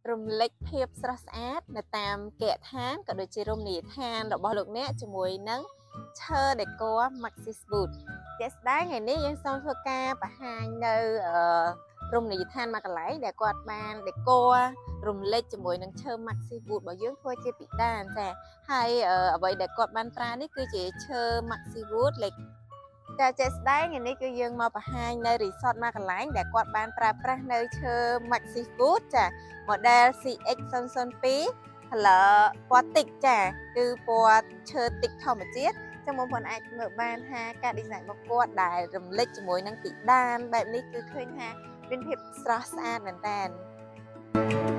រំលេចភាពស្រស់ស្អាតនៅតាមគេហដ្ឋានក៏ដូចជារមណីយដ្ឋានរបស់លោកអ្នកជាមួយនឹងឈើ decor Maxis Wood ជាក់ស្ដែងថ្ងៃនេះយើងសូមធ្វើការបង្ហាញនៅរមណីយដ្ឋានមួយកន្លែងដែលគាត់បាន decor រំលេចជាមួយនឹងឈើ Maxis Wood របស់យើងធ្វើជាពិដានចាហើយអ្វីដែលគាត់បានប្រើនេះគឺជាឈើ Maxis Wood លេខតែជាក់ស្ដែងនេះគឺយើងមកបង្ហាញនៅ resort មួយកន្លែងដែលគាត់បានប្រើប្រាស់នៅឈើ Maxis Wood ចា model CX002 color ពណ៌ទឹកចាគឺពណ៌ឈើទឹកធម្មជាតិចឹងបងប្អូនអាចមើលបានថាការ design របស់គាត់ដែលរំលេចជាមួយនឹងពិដានបែបនេះគឺឃើញថាមានភាពស្រស់ស្អាតមែនតើ